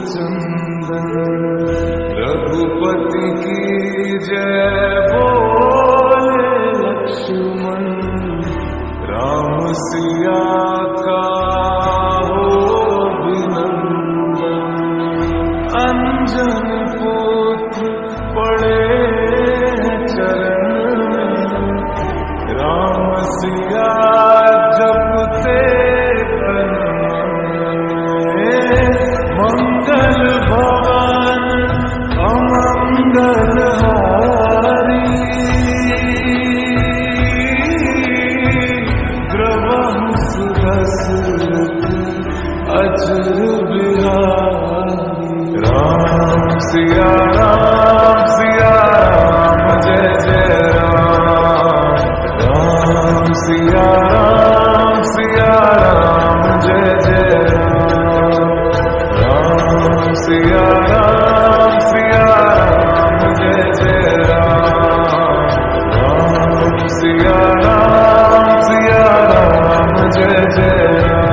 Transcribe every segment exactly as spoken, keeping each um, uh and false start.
चंदन। रघुपति की जय बोले लक्ष्मण, राम सिया का हो अभिनंदन। अंजन पुत्र पड़े चरण में, राम सिया जपते तन में। मंगल भवन अमंगल हारी, द्रवहु सुदशरथ अजर बिहारी। राम सिया राम सिया राम जय जय राम। राम सिया राम सिया राम जय जय राम। राम सिया राम सिया राम जय जय राम। राम सिया राम सिया राम जय जय राम।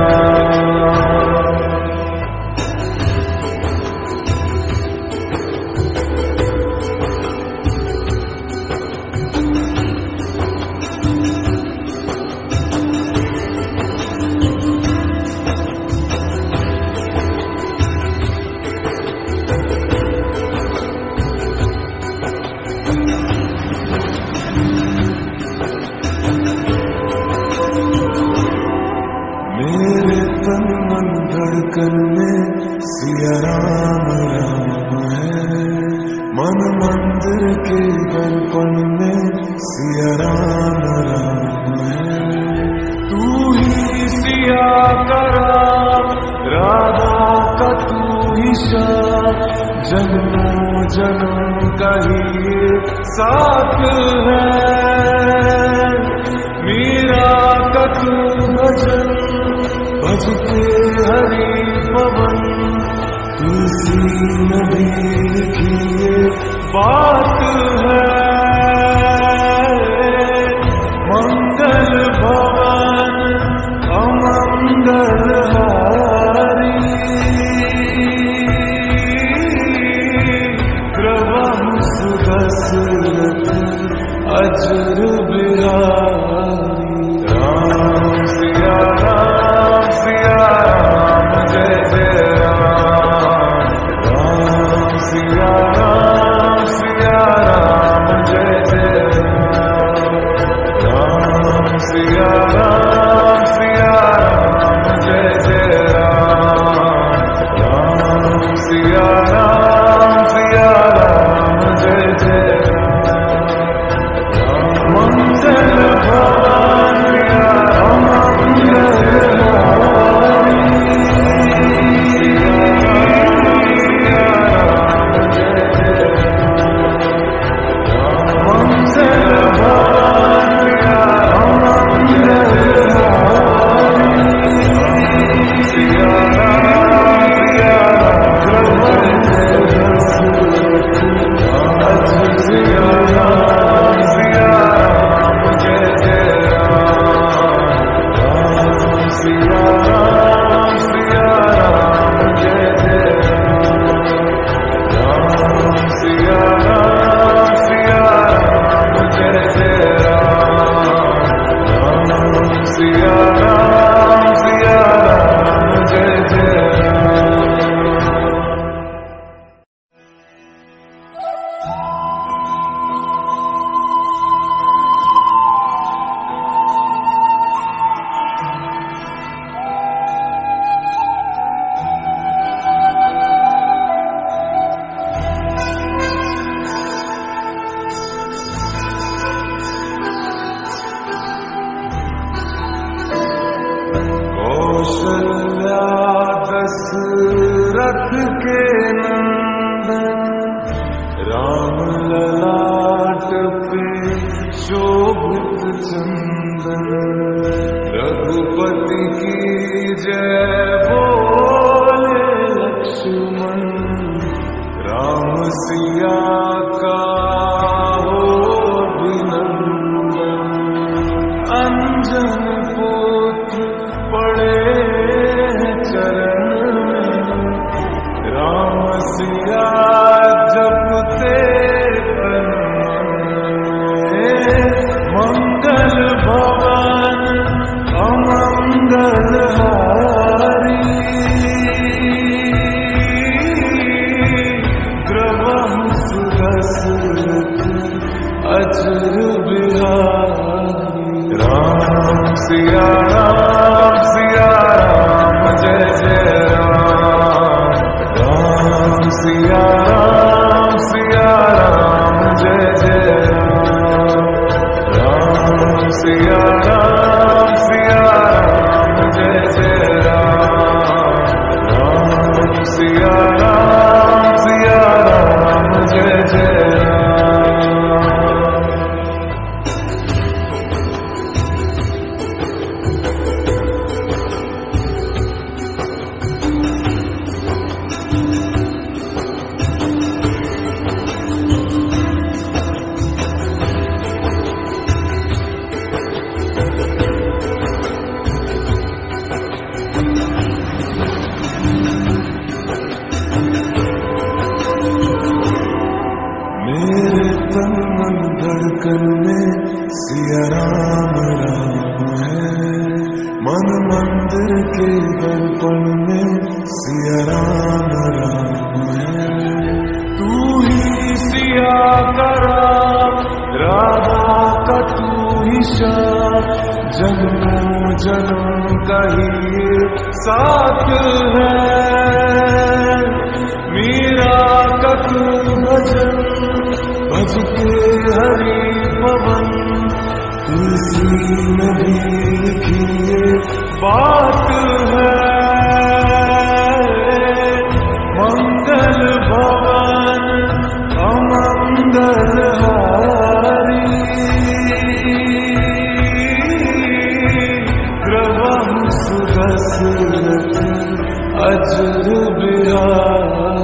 मेरे तन मन धड़कन में सिया राम राम है। मन मंदिर के दर्पण में सिया राम राम है। तू ही सिया का राम, राधा का तू ही श्याम। जन्मों जन्म का ही ये साथ है। मीरा का तू भजन, भजते हरि पवन। तुलसी नदी लिखिए बात है। मंगल भवन अमंगल हारी, द्रवहु सुदशरथ अजर बिहारी। राम सिया राम सिया राम जय जय राम। राम सिया राम सिया राम जय जय राम। राम सिया राम सिया राम जय जय राम। राम सिया राम सिया राम जय जय राम। मंगल भवन अमंगल हारी, मंगल भवन अमंगल हारी। सिया राम सिया राम सिया राम सिया राम जय जय राम। राम सिया राम सिया राम जय जय राम। राम सिया राम सिया राम जय जय राम। राम सिया राम सिया राम जय जय राम। कौशल्या दशरथ के नंदन, राम ललाट पे शोभित चंदन। रघुपति की जय बोले लक्ष्मण, राम सिया का हो अभिनंदन। अंजन पुत्र पड़े चरण में, राम सिया राम सिया राम जय जय राम। राम सिया राम सिया राम जय जय राम। राम सिया राम सिया राम जय जय राम। राम सिया राम सिया राम जय जय राम। मेरे तन मन धड़कन में सिया राम राम है। मन मंदिर के दर्पण में सिया राम राम है। तू ही सिया का राम, राधा का तू ही श्याम। जन्मों जन्म का ही साथ है। मीरा का तू भजन, भज के हरि पवन। तुलसी में भी लिखी ये बात है। मंगल भवन अमंगल हारी। ग्रवहु सुदशरथ अजर बिहारी।